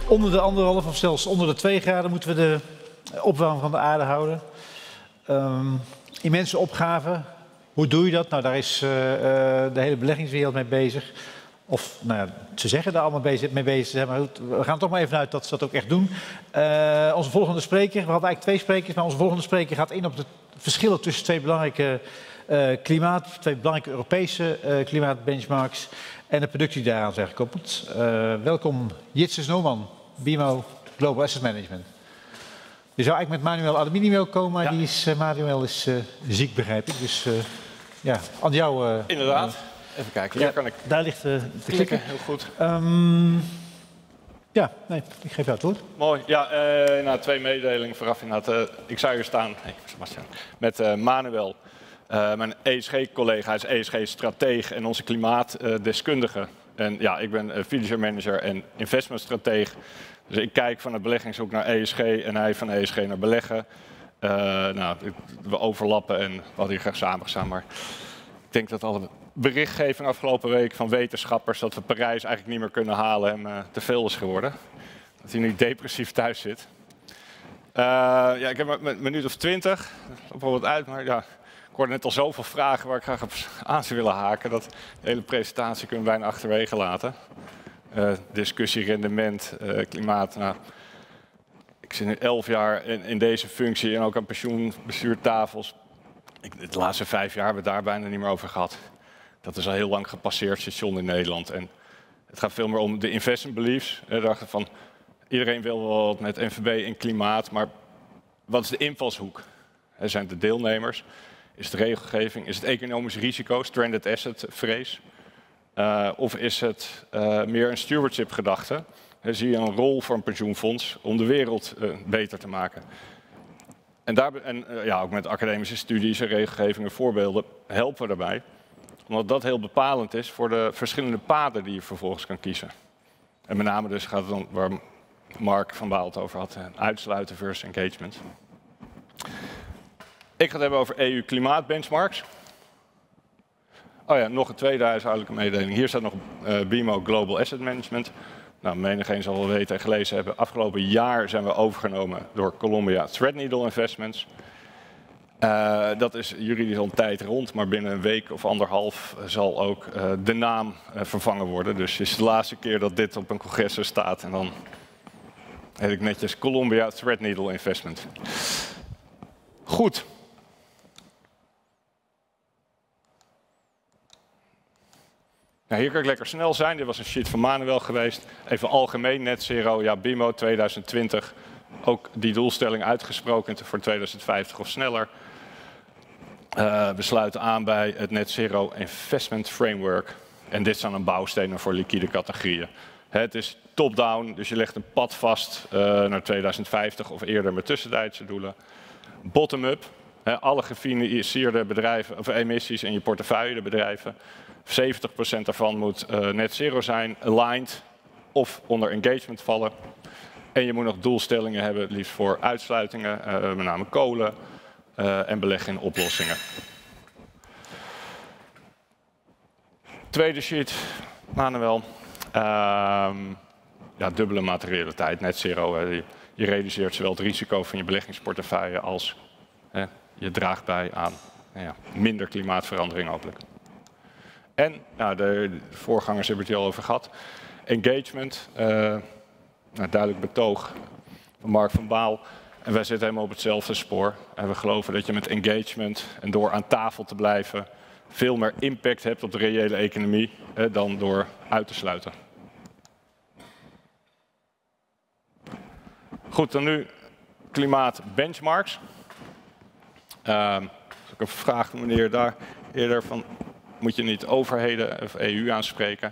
onder de 1,5 of zelfs onder de 2 graden moeten we de opwarming van de aarde houden. Immense opgave. Hoe doe je dat? Nou, daar is de hele beleggingswereld mee bezig. Of, nou ja, ze zeggen daar allemaal mee bezig te zijn, maar goed, we gaan er toch maar even uit dat ze dat ook echt doen. Onze volgende spreker, we hadden eigenlijk 2 sprekers, maar onze volgende spreker gaat in op de verschillen tussen 2 belangrijke twee belangrijke Europese klimaatbenchmarks en de productie die daaraan zijn gekoppeld. Welkom Jitse Snowman, BMO Global Asset Management. Je zou eigenlijk met Manuel Aluminium komen, maar ja. Manuel is ziek, begrijp ik. Dus ja, aan jou. Inderdaad. Even kijken, hier kan ik. Daar ligt te klikken. Heel goed. Ja, nee, ik geef jou het woord. Mooi. Ja, 2 mededelingen vooraf inderdaad. Ik zou hier staan met Manuel, mijn ESG-collega, hij is ESG-strateeg en onze klimaatdeskundige. En ja, ik ben fiduciary manager en investmentstrateeg. Dus ik kijk van de beleggingshoek naar ESG en hij van ESG naar beleggen. We overlappen en we hadden hier graag samengestaan, maar ik denk dat alle berichtgeving afgelopen week van wetenschappers dat we Parijs eigenlijk niet meer kunnen halen hem te veel is geworden. Dat hij nu depressief thuis zit. Ik heb een minuut of 20, op wat uit, maar ja, ik hoorde net al zoveel vragen waar ik graag op aan zou willen haken. Dat de hele presentatie kunnen we bijna achterwege laten. Discussie, rendement, klimaat. Nou, ik zit nu 11 jaar in deze functie en ook aan pensioenbestuurtafels. De laatste 5 jaar hebben we het daar bijna niet meer over gehad. Dat is al heel lang gepasseerd station in Nederland. En het gaat veel meer om de investment beliefs. Van, iedereen wil wel wat met NVB en klimaat, maar wat is de invalshoek? Zijn het de deelnemers? Is het regelgeving? Is het economisch risico, stranded asset vrees? Of is het meer een stewardship gedachte? Zie je een rol voor een pensioenfonds om de wereld beter te maken? En ook met academische studies en regelgeving en voorbeelden helpen we daarbij. Omdat dat heel bepalend is voor de verschillende paden die je vervolgens kan kiezen. En met name dus gaat het om waar Mark van Baal het over had, uitsluiten versus engagement. Ik ga het hebben over EU-klimaatbenchmarks. Oh ja, nog een tweede huishoudelijke mededeling. Hier staat nog BMO Global Asset Management. Nou, menigeen zal wel weten en gelezen hebben. Afgelopen jaar zijn we overgenomen door Columbia Threadneedle Investments. Dat is juridisch al een tijd rond, maar binnen een week of 1,5 zal ook de naam vervangen worden. Dus het is de laatste keer dat dit op een congres staat en dan heet ik netjes Columbia Threadneedle Investment. Goed. Nou, hier kan ik lekker snel zijn. Dit was een sheet van Manuel geweest. Even algemeen net zero. Ja, BMO 2020. Ook die doelstelling uitgesproken voor 2050 of sneller. We sluiten aan bij het Net Zero Investment Framework. En dit zijn dan bouwstenen voor liquide categorieën. Het is top-down, dus je legt een pad vast naar 2050 of eerder met tussentijdse doelen. Bottom-up, alle gefinancierde bedrijven of emissies in je portefeuille, de bedrijven. 70% daarvan moet net zero zijn, aligned of onder engagement vallen. En je moet nog doelstellingen hebben, het liefst voor uitsluitingen, met name kolen en beleggen in oplossingen. Tweede sheet, Manuel. Dubbele materialiteit, net zero. Je reduceert zowel het risico van je beleggingsportefeuille als je draagt bij aan minder klimaatverandering hopelijk. En de voorgangers hebben het hier al over gehad. Engagement, duidelijk betoog van Mark van Baal. En wij zitten helemaal op hetzelfde spoor. En we geloven dat je met engagement en door aan tafel te blijven veel meer impact hebt op de reële economie dan door uit te sluiten. Goed, dan nu klimaatbenchmarks. Ik heb gevraagd meneer daar eerder van, moet je niet overheden of EU aanspreken?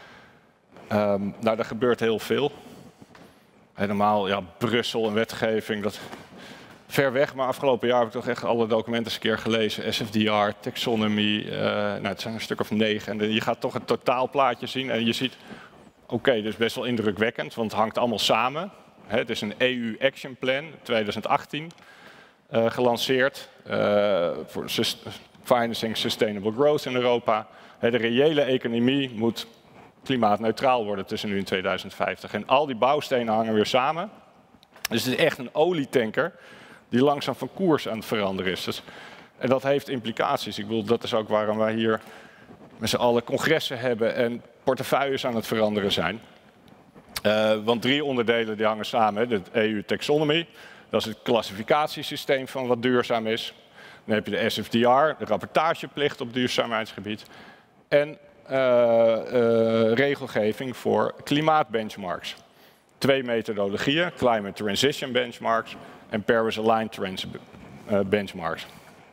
Daar gebeurt heel veel. Helemaal, Brussel en wetgeving, dat ver weg. Maar afgelopen jaar heb ik toch echt alle documenten eens een keer gelezen. SFDR, taxonomie, het zijn een stuk of 9. En je gaat toch het totaalplaatje zien en je ziet, oké, dit is best wel indrukwekkend, want het hangt allemaal samen. Het is een EU Action Plan 2018 gelanceerd voor Financing Sustainable Growth in Europa. De reële economie moet klimaatneutraal worden tussen nu en 2050. En al die bouwstenen hangen weer samen. Dus het is echt een olietanker die langzaam van koers aan het veranderen is. Dus, en dat heeft implicaties. Ik bedoel, dat is ook waarom wij hier met z'n allen congressen hebben en portefeuilles aan het veranderen zijn. Want 3 onderdelen die hangen samen. De EU-taxonomy, dat is het klassificatiesysteem van wat duurzaam is. Dan heb je de SFDR, de rapportageplicht op duurzaamheidsgebied. En regelgeving voor klimaatbenchmarks. 2 methodologieën, Climate Transition Benchmarks en Paris Aligned Benchmarks.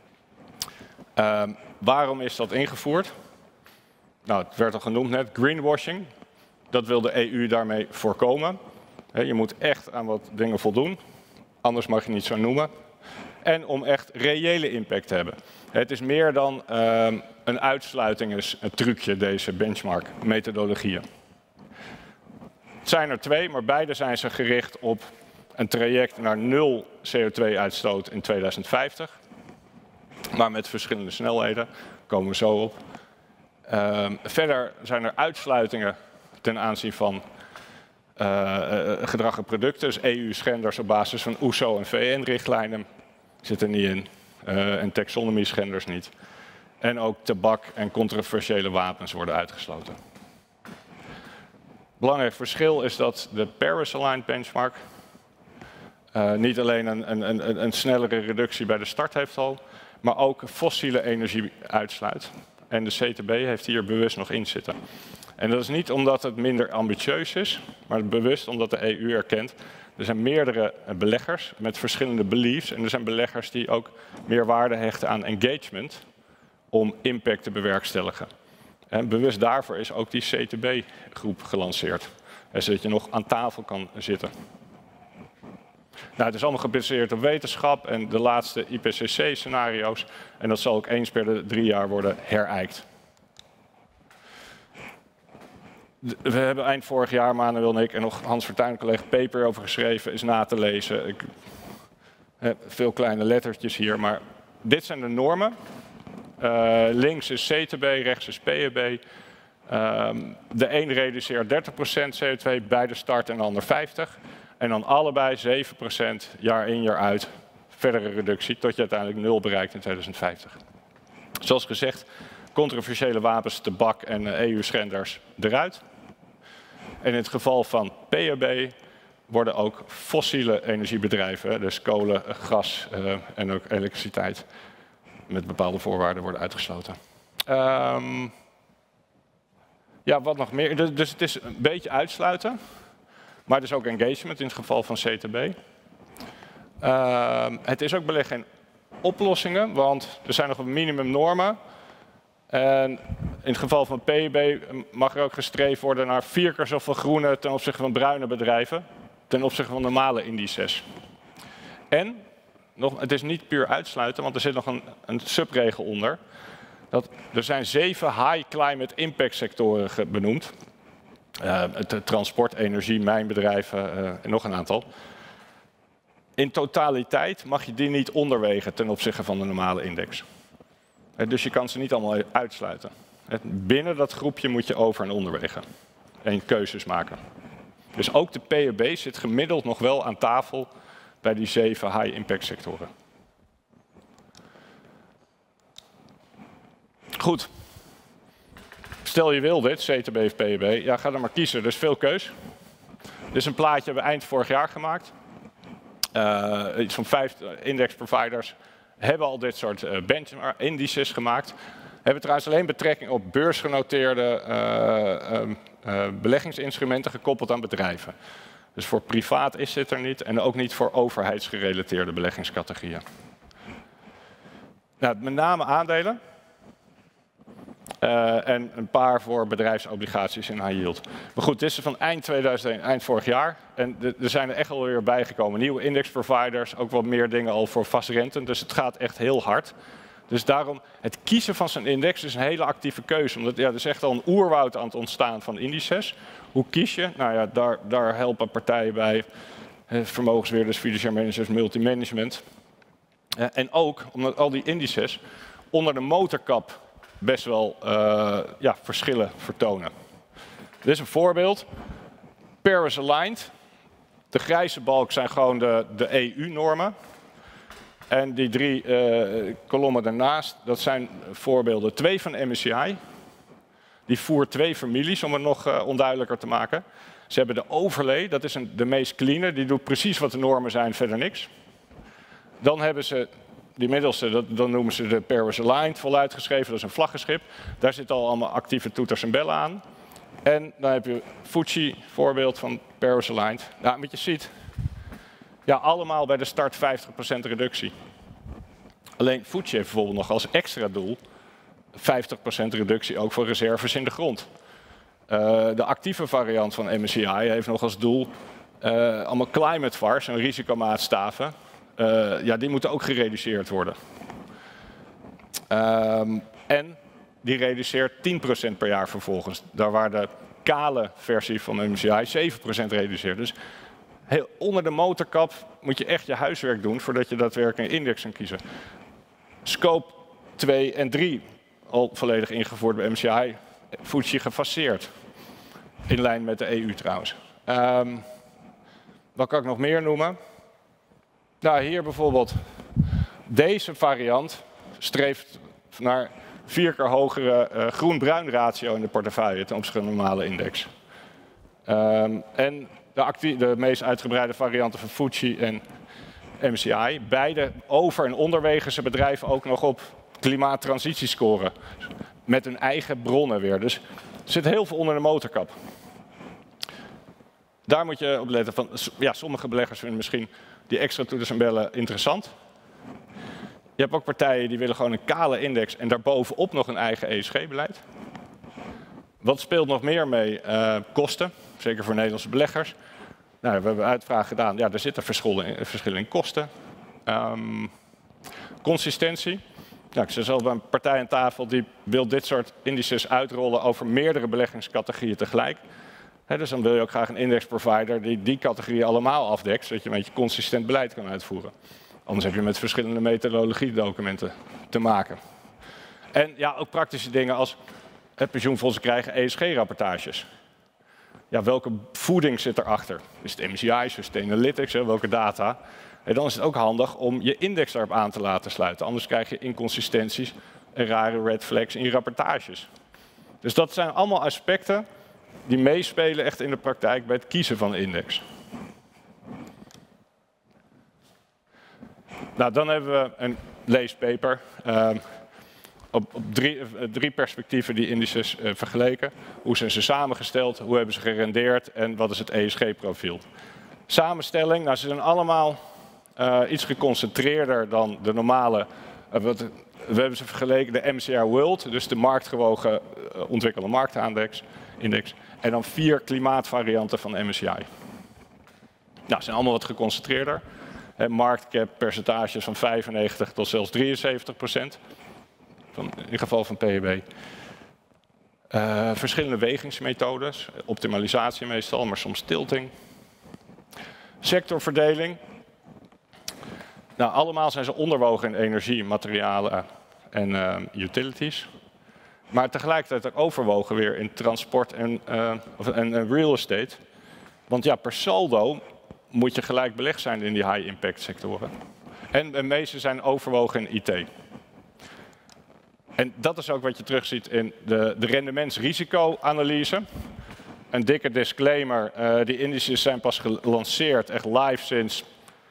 Waarom is dat ingevoerd? Nou, het werd al genoemd net, greenwashing. Dat wil de EU daarmee voorkomen. Je moet echt aan wat dingen voldoen, anders mag je niet zo noemen. En om echt reële impact te hebben. Het is meer dan een uitsluiting, een trucje, deze benchmark-methodologieën. Het zijn er 2, maar beide zijn ze gericht op een traject naar 0 CO2-uitstoot in 2050. Maar met verschillende snelheden, daar komen we zo op. Verder zijn er uitsluitingen ten aanzien van gedrag en producten. Dus EU-schenders op basis van OESO en VN-richtlijnen zitten niet in. En taxonomie-schenders niet. En ook tabak en controversiële wapens worden uitgesloten. Belangrijk verschil is dat de Paris Aligned Benchmark niet alleen een snellere reductie bij de start heeft al, maar ook fossiele energie uitsluit. En de CTB heeft hier bewust nog in zitten. En dat is niet omdat het minder ambitieus is, maar bewust omdat de EU erkent. Er zijn meerdere beleggers met verschillende beliefs. En er zijn beleggers die ook meer waarde hechten aan engagement om impact te bewerkstelligen. En bewust daarvoor is ook die CTB-groep gelanceerd. Zodat je nog aan tafel kan zitten. Nou, het is allemaal gebaseerd op wetenschap en de laatste IPCC-scenario's. En dat zal ook eens per de 3 jaar worden herijkt. We hebben eind vorig jaar, Manuel en ik, en nog Hans Fortuyn, collega, paper over geschreven, is na te lezen. Ik heb veel kleine lettertjes hier, maar dit zijn de normen. Links is CTB, rechts is PEB. De een reduceert 30% CO2 bij de start en de ander 50%. En dan allebei 7% jaar in jaar uit verdere reductie tot je uiteindelijk 0 bereikt in 2050. Zoals gezegd, controversiële wapens, tabak en EU-schenders eruit. En in het geval van PEB worden ook fossiele energiebedrijven, dus kolen, gas en ook elektriciteit, met bepaalde voorwaarden worden uitgesloten. Ja, wat nog meer? Dus het is een beetje uitsluiten, maar het is ook engagement in het geval van CTB. Het is ook beleggen in oplossingen, want er zijn nog wat minimumnormen. En in het geval van PEB mag er ook gestreefd worden naar 4 keer zoveel groene ten opzichte van bruine bedrijven, ten opzichte van normale indices. En, het is niet puur uitsluiten, want er zit nog een subregel onder. Er zijn 7 high climate impact sectoren benoemd. Transport, energie, mijnbedrijven en nog een aantal. In totaliteit mag je die niet onderwegen ten opzichte van de normale index. Dus je kan ze niet allemaal uitsluiten. Binnen dat groepje moet je over- en onderwegen. En keuzes maken. Dus ook de PEB zit gemiddeld nog wel aan tafel bij die 7 high impact sectoren. Goed. Stel je wil dit, CTB of PEB, ja, ga er maar kiezen. Er is veel keus. Dit is een plaatje hebben we eind vorig jaar gemaakt. Iets van 5 index providers hebben al dit soort benchmark indices gemaakt. Hebben trouwens alleen betrekking op beursgenoteerde beleggingsinstrumenten gekoppeld aan bedrijven. Dus voor privaat is dit er niet en ook niet voor overheidsgerelateerde beleggingscategorieën. Nou, met name aandelen. En een paar voor bedrijfsobligaties en high yield. Maar goed, dit is van eind 2001, eind vorig jaar. En er zijn er echt alweer bijgekomen. Nieuwe indexproviders, ook wat meer dingen al voor vastrenten. Dus het gaat echt heel hard. Dus daarom, het kiezen van zo'n index is een hele actieve keuze. Omdat er is echt al een oerwoud aan het ontstaan van indices. Hoe kies je? Nou ja, daar helpen partijen bij. Vermogensbeheerders, fiduciair managers, multimanagement. En ook omdat al die indices onder de motorkap best wel verschillen vertonen. Dit is een voorbeeld. Paris Aligned. De grijze balk zijn gewoon de EU-normen. En die 3 kolommen daarnaast, dat zijn voorbeelden. 2 van MSCI. Die voert 2 families, om het nog onduidelijker te maken. Ze hebben de overlay, dat is de meest clean. Die doet precies wat de normen zijn, verder niks. Dan hebben ze die middelste, dan noemen ze de Paris Aligned, voluit geschreven. Dat is een vlaggenschip. Daar zitten al allemaal actieve toeters en bellen aan. En dan heb je Fuji, voorbeeld van Paris Aligned. Nou, wat je ziet, ja, allemaal bij de start 50% reductie. Alleen Fuji heeft bijvoorbeeld nog als extra doel 50% reductie ook voor reserves in de grond. De actieve variant van MSCI heeft nog als doel allemaal climate VARs en risicomaatstaven. Ja, die moeten ook gereduceerd worden. En die reduceert 10% per jaar vervolgens. Daar waar de kale versie van MSCI 7% reduceert. Dus heel onder de motorkap moet je echt je huiswerk doen voordat je daadwerkelijk een index kan kiezen. Scope 2 en 3 al volledig ingevoerd bij MSCI. Fuji gefaseerd. In lijn met de EU trouwens. Wat kan ik nog meer noemen? Nou, hier bijvoorbeeld. Deze variant streeft naar 4 keer hogere groen-bruin ratio in de portefeuille ten opzichte van een normale index. En de meest uitgebreide varianten van Fuji en MSCI. Beide over- en onderwegen ze bedrijven ook nog op klimaattransitiescore. Met hun eigen bronnen weer. Dus er zit heel veel onder de motorkap. Daar moet je op letten. Van, ja, sommige beleggers vinden misschien die extra toeters en bellen interessant. Je hebt ook partijen die willen gewoon een kale index en daarbovenop nog een eigen ESG-beleid. Wat speelt nog meer mee? Kosten, zeker voor Nederlandse beleggers. Nou, we hebben uitvraag gedaan. Ja, er zitten verschillen in kosten. Consistentie. Nou, ik zit zelf bij een partij aan tafel die wil dit soort indices uitrollen over meerdere beleggingscategorieën tegelijk. Dus dan wil je ook graag een indexprovider die die categorieën allemaal afdekt, zodat je een beetje consistent beleid kan uitvoeren. Anders heb je met verschillende methodologiedocumenten te maken. En ja, ook praktische dingen als pensioenfondsen krijgen ESG-rapportages. Ja, welke voeding zit erachter? Is het MSCI, Sustainalytics, welke data? En dan is het ook handig om je index daarop aan te laten sluiten. Anders krijg je inconsistenties en rare red flags in je rapportages. Dus dat zijn allemaal aspecten die meespelen echt in de praktijk bij het kiezen van een index. Nou, dan hebben we een leespaper op 3 perspectieven die indices vergeleken. Hoe zijn ze samengesteld, hoe hebben ze gerendeerd en wat is het ESG-profiel. Samenstelling, nou, ze zijn allemaal iets geconcentreerder dan de normale. We hebben ze vergeleken, de MSCI World, dus de marktgewogen ontwikkelde marktaandeks. En dan 4 klimaatvarianten van MSCI. Nou, ze zijn allemaal wat geconcentreerder. Marktcap percentages van 95 tot zelfs 73%. In ieder geval van PEB. Verschillende wegingsmethodes. Optimalisatie meestal, maar soms tilting. Sectorverdeling. Nou, allemaal zijn ze onderwogen in energie, materialen en utilities. Maar tegelijkertijd ook overwogen weer in transport en real estate. Want ja, per saldo moet je gelijk belegd zijn in die high-impact sectoren. En de meeste zijn overwogen in IT. En dat is ook wat je terugziet in de rendementsrisicoanalyse. Een dikke disclaimer, die indices zijn pas gelanceerd, echt live sinds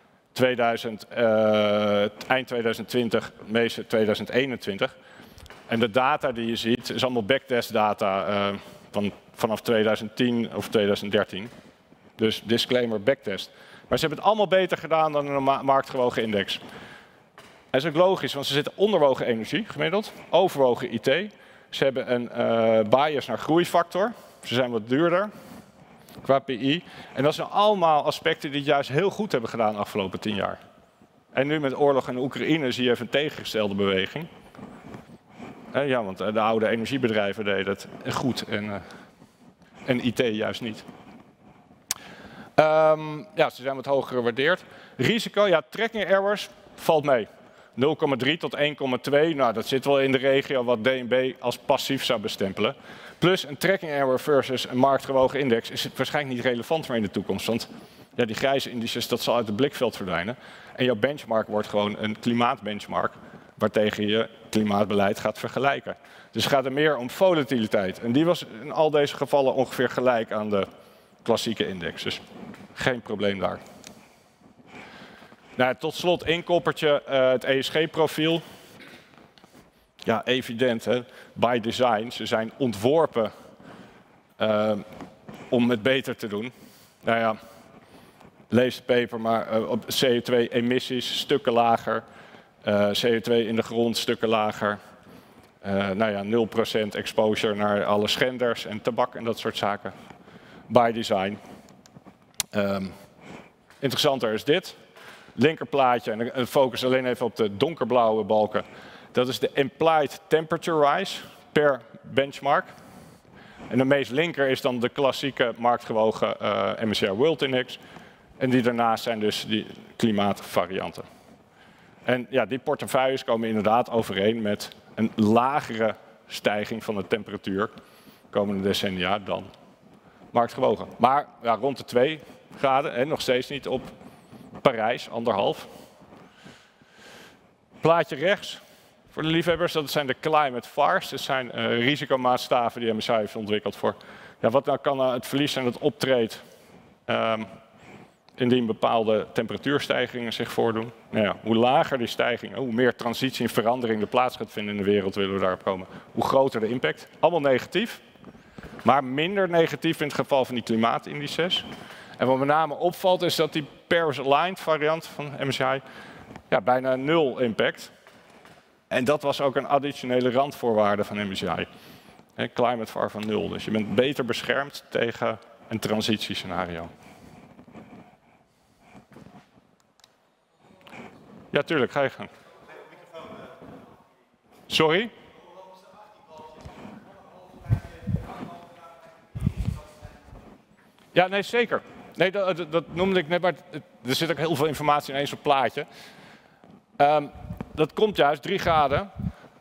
eind 2020, meestal 2021. En de data die je ziet is allemaal backtest data vanaf 2010 of 2013. Dus disclaimer backtest. Maar ze hebben het allemaal beter gedaan dan een marktgewogen index. Dat is ook logisch, want ze zitten onderwogen energie gemiddeld, overwogen IT. Ze hebben een bias naar groeifactor. Ze zijn wat duurder qua PI. En dat zijn allemaal aspecten die het juist heel goed hebben gedaan de afgelopen 10 jaar. En nu met oorlog in Oekraïne zie je even een tegengestelde beweging. Ja, want de oude energiebedrijven deden het goed en IT juist niet. Ja, ze zijn wat hoger gewaardeerd. Risico, ja, tracking errors valt mee. 0,3 tot 1,2, nou dat zit wel in de regio wat DNB als passief zou bestempelen. Plus een tracking error versus een marktgewogen index is het waarschijnlijk niet relevant meer in de toekomst. Want ja, die grijze indices, dat zal uit het blikveld verdwijnen. En jouw benchmark wordt gewoon een klimaatbenchmark, waartegen je klimaatbeleid gaat vergelijken. Dus het gaat er meer om volatiliteit. En die was in al deze gevallen ongeveer gelijk aan de klassieke index. Dus geen probleem daar. Nou, tot slot één koppertje, het ESG-profiel. Ja, evident, hè? By design. Ze zijn ontworpen om het beter te doen. Nou ja, lees het paper, maar op CO2-emissies stukken lager. CO2 in de grond stukken lager. Nou ja, 0% exposure naar alle schenders en tabak en dat soort zaken. By design. Interessanter is dit. Linkerplaatje, en ik focus alleen even op de donkerblauwe balken. Dat is de implied temperature rise per benchmark. En de meest linker is dan de klassieke marktgewogen MSCI World Index. En die daarnaast zijn dus die klimaatvarianten. En ja, die portefeuilles komen inderdaad overeen met een lagere stijging van de temperatuur komende decennia dan marktgewogen. Maar ja, rond de 2 graden en nog steeds niet op Parijs, 1,5. Plaatje rechts, voor de liefhebbers, dat zijn de climate VARs. Dat zijn risicomaatstaven die MSCI heeft ontwikkeld voor. Ja, wat nou kan het verlies zijn dat optreedt indien bepaalde temperatuurstijgingen zich voordoen. Nou ja, hoe lager die stijging, hoe meer transitie en verandering er plaats gaat vinden in de wereld, willen we daarop komen. Hoe groter de impact. Allemaal negatief, maar minder negatief in het geval van die klimaatindices. En wat met name opvalt is dat die Paris-aligned variant van MSCI ja, bijna 0 impact. En dat was ook een additionele randvoorwaarde van MSCI. Climate VAR van 0. Dus je bent beter beschermd tegen een transitiescenario. Ja, tuurlijk, ga je gang. Sorry? Ja, nee, zeker. Nee, dat noemde ik net, maar er zit ook heel veel informatie in één soort plaatje. Dat komt juist 3 graden.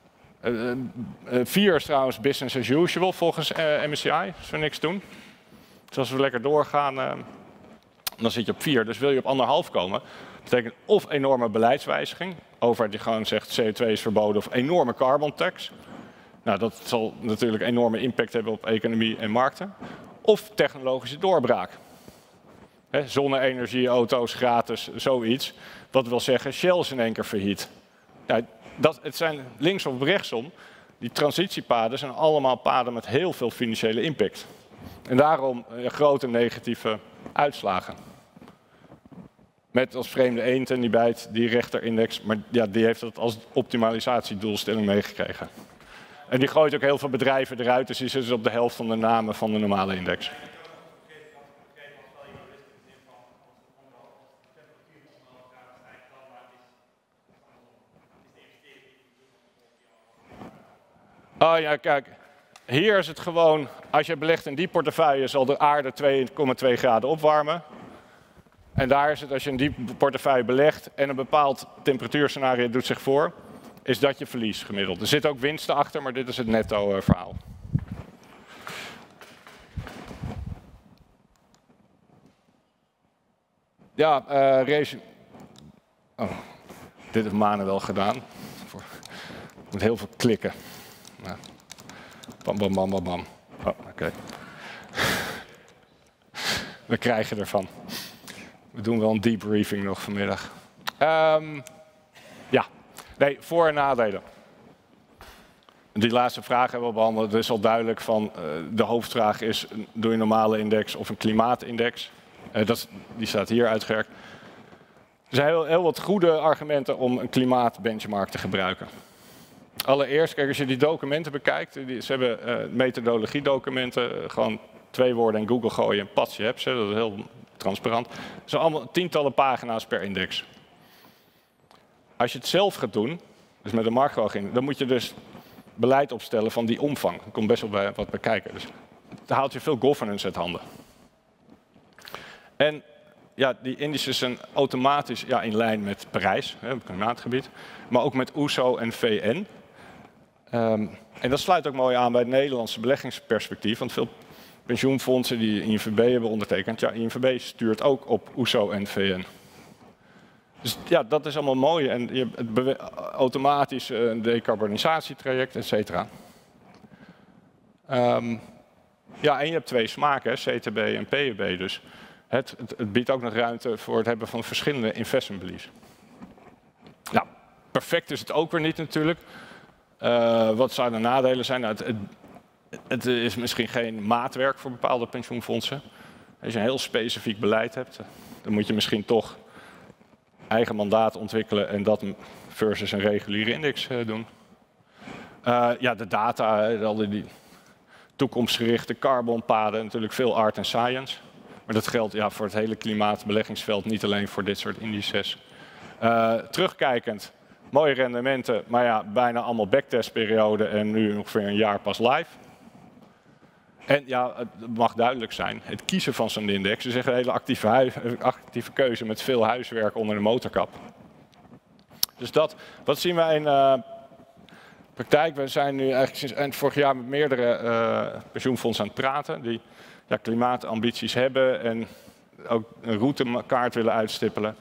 4 is trouwens business as usual volgens MSCI, als we niks doen. Dus als we lekker doorgaan, dan zit je op 4. Dus wil je op 1,5 komen, dat betekent of enorme beleidswijziging, overheid die gewoon zegt CO2 is verboden, of enorme carbon tax. Nou, dat zal natuurlijk enorme impact hebben op economie en markten. Of technologische doorbraak. Zonne-energie, auto's, gratis, zoiets. Wat wil zeggen, Shell is in één keer failliet. Nou, het zijn links of rechtsom. Die transitiepaden zijn allemaal paden met heel veel financiële impact. En daarom grote negatieve uitslagen. Met als vreemde eend en die bijt die rechterindex, maar ja, die heeft dat als optimalisatiedoelstelling meegekregen. En die gooit ook heel veel bedrijven eruit, dus die zitten op de helft van de namen van de normale index. Oh ja, kijk. Hier is het gewoon, als je belegt in die portefeuille, zal de aarde 2,2 graden opwarmen. En daar is het, als je in die portefeuille belegt en een bepaald temperatuurscenario doet zich voor, is dat je verlies gemiddeld. Er zitten ook winsten achter, maar dit is het netto verhaal. Ja, oh, dit heeft Manuel gedaan. Ik moet heel veel klikken. Nou. Bam, bam, bam, bam, bam. Oh, oké. We krijgen ervan. We doen wel een debriefing nog vanmiddag. Ja, nee, voor- en nadelen. Die laatste vraag hebben we behandeld. Het is al duidelijk van, de hoofdvraag is, doe je een normale index of een klimaatindex? Die staat hier uitgewerkt. Er zijn heel wat goede argumenten om een klimaatbenchmark te gebruiken. Allereerst, kijk, als je die documenten bekijkt, ze hebben methodologiedocumenten, gewoon 2 woorden in Google gooien en pats, je hebt ze, dat is heel transparant. Het zijn allemaal tientallen pagina's per index. Als je het zelf gaat doen, dus met een marktgewogen, dan moet je dus beleid opstellen van die omvang. Er komt best wel wat bij kijken. Dus dan haalt je veel governance uit handen. En ja, die indices zijn automatisch in lijn met Parijs, op het klimaatgebied, maar ook met OESO en VN. En dat sluit ook mooi aan bij het Nederlandse beleggingsperspectief, want veel pensioenfondsen die INVB hebben ondertekend, INVB stuurt ook op OESO en VN. Dus ja, dat is allemaal mooi en je hebt automatisch een decarbonisatietraject, et cetera. Ja, en je hebt 2 smaken, CTB en PEB, dus het biedt ook nog ruimte voor het hebben van verschillende investmentbeliefs. Nou, perfect is het ook weer niet natuurlijk. Wat zouden de nadelen zijn? Nou, het is misschien geen maatwerk voor bepaalde pensioenfondsen. Als je een heel specifiek beleid hebt, dan moet je misschien toch eigen mandaat ontwikkelen en dat versus een reguliere index doen. Ja, de data, al die toekomstgerichte carbonpaden, natuurlijk veel art en science. Maar dat geldt voor het hele klimaatbeleggingsveld, niet alleen voor dit soort indices. Terugkijkend, mooie rendementen, maar ja, bijna allemaal backtestperiode en nu ongeveer een jaar pas live. En ja, het mag duidelijk zijn, het kiezen van zo'n index is echt een hele actieve keuze met veel huiswerk onder de motorkap. Dus wat zien wij in praktijk? We zijn nu eigenlijk sinds eind vorig jaar met meerdere pensioenfondsen aan het praten die klimaatambities hebben en ook een routekaart willen uitstippelen.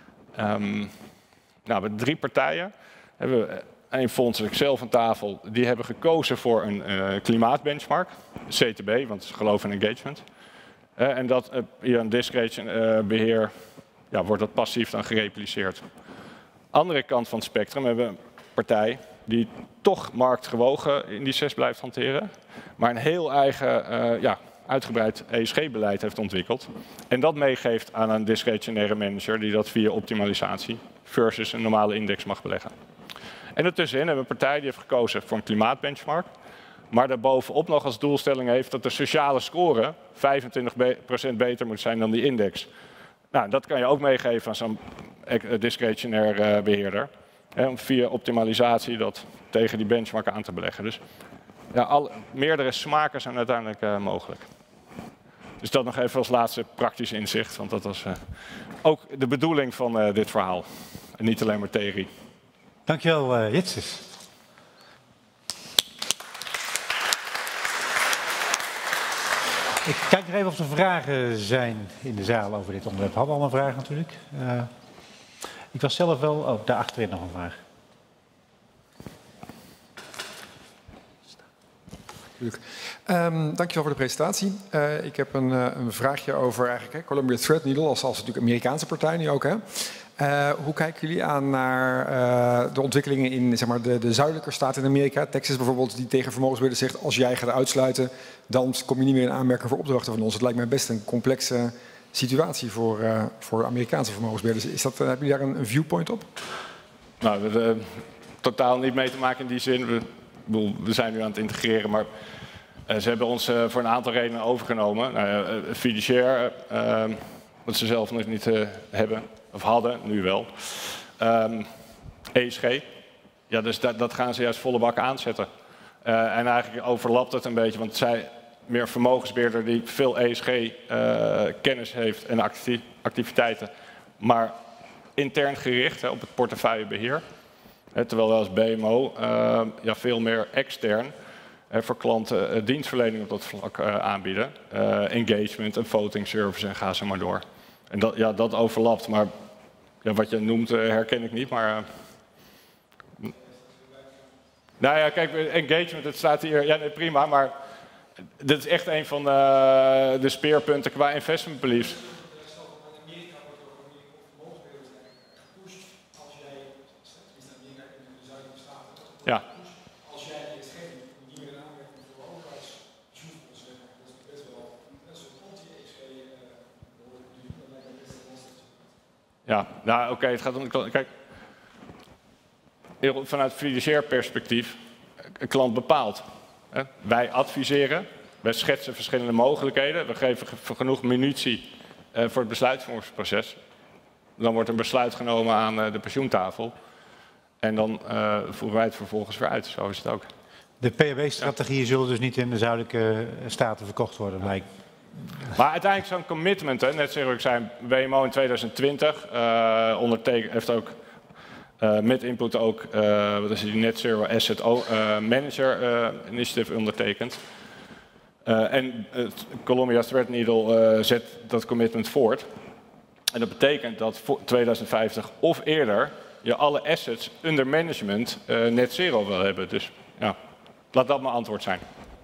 Nou, met 3 partijen hebben we 1 fonds, ik zelf aan tafel, die hebben gekozen voor een klimaatbenchmark, CTB, want ze geloven in engagement. En dat via een discretion beheer wordt dat passief dan gerepliceerd. Andere kant van het spectrum hebben we een partij die toch marktgewogen indices blijft hanteren, maar een heel eigen, uitgebreid ESG-beleid heeft ontwikkeld. En dat meegeeft aan een discretionaire manager die dat via optimalisatie versus een normale index mag beleggen. En ertussenin hebben we een partij die heeft gekozen voor een klimaatbenchmark, maar daarbovenop nog als doelstelling heeft dat de sociale score 25% beter moet zijn dan die index. Nou, dat kan je ook meegeven aan zo'n discretionair beheerder. Om via optimalisatie dat tegen die benchmark aan te beleggen. Dus ja, meerdere smaken zijn uiteindelijk mogelijk. Dus dat nog even als laatste praktisch inzicht, want dat was ook de bedoeling van dit verhaal. En niet alleen maar theorie. Dankjewel, Jitses. Ik kijk nog even of er vragen zijn in de zaal over dit onderwerp. We hadden al een vraag natuurlijk. Ik was zelf wel... Oh, daar achterin nog een vraag. Dankjewel voor de presentatie. Ik heb een vraagje over eigenlijk Columbia Threadneedle als natuurlijk Amerikaanse partij nu ook. Hè? Hoe kijken jullie aan naar de ontwikkelingen in zeg maar, de zuidelijke staten in Amerika? Texas bijvoorbeeld, die tegen vermogensbeheerders zegt als jij gaat uitsluiten, dan kom je niet meer in aanmerking voor opdrachten van ons. Het lijkt mij best een complexe situatie voor Amerikaanse vermogensbeheerders. Hebben jullie daar een viewpoint op? Nou, we hebben totaal niet mee te maken in die zin. We zijn nu aan het integreren, maar ze hebben ons voor een aantal redenen overgenomen. Fiduciair, wat ze zelf nog niet hebben, of hadden, nu wel. ESG, ja, dus dat gaan ze juist volle bak aanzetten. En eigenlijk overlapt het een beetje, want zij meer vermogensbeheerder die veel ESG-kennis heeft en activiteiten, maar intern gericht op het portefeuillebeheer. Terwijl we als BMO veel meer extern voor klanten dienstverlening op dat vlak aanbieden. Engagement en voting service en ga zo maar door. En dat overlapt, maar wat je noemt herken ik niet. Maar, nou ja, kijk, engagement, het staat hier, ja nee, prima, maar dit is echt een van de speerpunten qua investment beliefs. Ja. Als jij ESG niet meer in aanmerking voor overheidspensioenfondsen hebt, dat is best wel een soort anti-ESG dat lijkt me best wel lastig. Ja, nou oké, het gaat om. Kijk, vanuit fiduciair perspectief, een klant bepaalt. Wij adviseren, wij schetsen verschillende mogelijkheden, we geven genoeg munitie voor het besluitvormingsproces. Dan wordt een besluit genomen aan de pensioentafel. En dan voeren wij het vervolgens weer uit. Zo is het ook. De PEB-strategieën zullen dus niet in de zuidelijke staten verkocht worden, blijkt. Maar uiteindelijk zo'n commitment, hè, net zoals ik zei, WMO in 2020 heeft ook met input ook wat is die Net Zero Asset Manager Initiative ondertekend. En Columbia Threadneedle zet dat commitment voort. En dat betekent dat voor 2050 of eerder je alle assets under management net zero wil hebben. Dus ja, laat dat mijn antwoord zijn.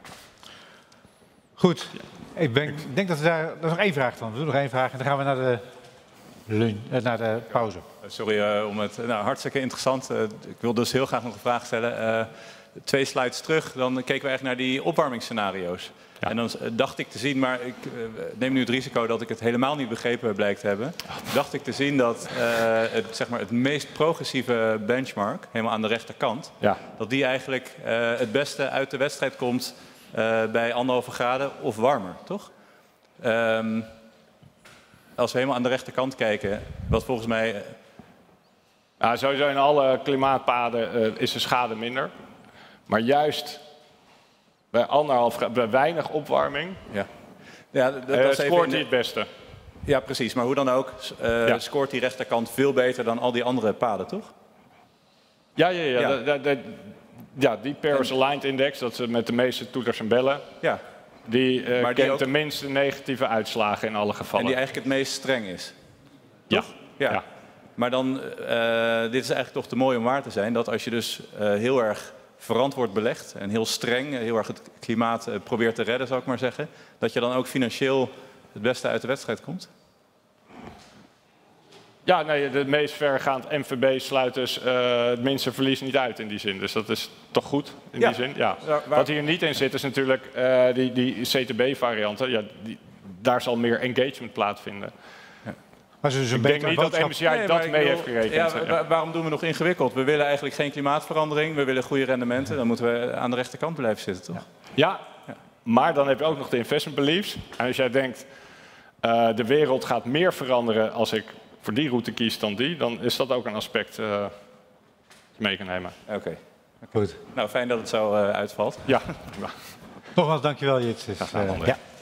Goed, ik denk dat er is nog één vraag dan. We doen nog één vraag en dan gaan we naar de pauze. Sorry om het. Nou, hartstikke interessant. Ik wil dus heel graag nog een vraag stellen. 2 slides terug, dan keken we eigenlijk naar die opwarmingsscenario's. Ja. En dan dacht ik te zien, maar ik neem nu het risico dat ik het helemaal niet begrepen blijkt te hebben. Dacht ik te zien dat het meest progressieve benchmark, helemaal aan de rechterkant, dat die eigenlijk het beste uit de wedstrijd komt bij 1,5 graden of warmer, toch? Als we helemaal aan de rechterkant kijken, wat volgens mij... Sowieso in alle klimaatpaden is de schade minder. Maar juist bij 1,5 graden, bij weinig opwarming, scoort hij het beste. Ja, precies. Maar hoe dan ook, scoort die rechterkant veel beter dan al die andere paden, toch? Ja, die Paris Aligned Index, dat is met de meeste toeters en bellen. Ja. Die kent ook de minste negatieve uitslagen in alle gevallen. En die eigenlijk het meest streng is. Toch? Ja. Maar dan, dit is eigenlijk toch te mooi om waar te zijn, dat als je dus heel erg verantwoord belegt en heel streng, heel erg het klimaat probeert te redden, zou ik maar zeggen, dat je dan ook financieel het beste uit de wedstrijd komt? Ja, nee, de meest vergaand MVB sluit dus het minste verlies niet uit in die zin. Dus dat is toch goed in die zin. Ja. Wat hier niet in zit is natuurlijk die CTB-varianten. Ja, daar zal meer engagement plaatsvinden. Maar dus ik denk niet dat MSCI dat mee heeft gerekend. Waarom doen we nog ingewikkeld? We willen eigenlijk geen klimaatverandering, we willen goede rendementen. Dan moeten we aan de rechterkant blijven zitten, toch? Ja, maar dan heb je ook nog de investment beliefs. En als jij denkt, de wereld gaat meer veranderen als ik voor die route kies dan die, dan is dat ook een aspect mee kan nemen. Oké. Goed. Nou, fijn dat het zo uitvalt. Ja. Nogmaals, dankjewel Jits. Ja.